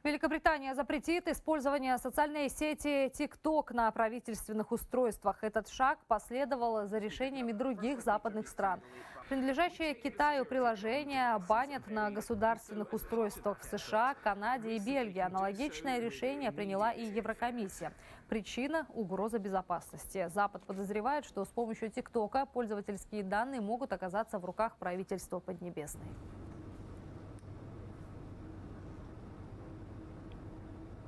Великобритания запретит использование социальной сети TikTok на правительственных устройствах. Этот шаг последовал за решениями других западных стран. Принадлежащие Китаю приложения банят на государственных устройствах в США, Канаде и Бельгии. Аналогичное решение приняла и Еврокомиссия. Причина – угроза безопасности. Запад подозревает, что с помощью TikTok пользовательские данные могут оказаться в руках правительства Поднебесной.